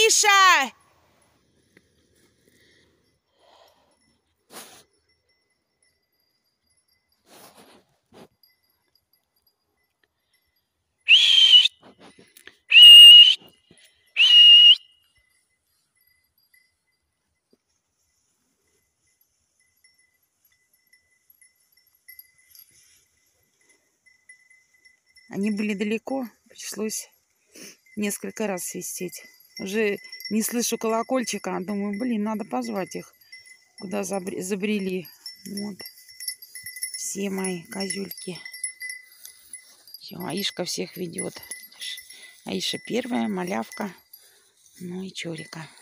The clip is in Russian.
Аиша! Они были далеко, пришлось несколько раз свистеть. Уже не слышу колокольчика, а думаю, блин, надо позвать их, куда забрели. Вот. Все мои козюльки. Все, Аишка всех ведет. Аиша первая, малявка, ну и Чурика.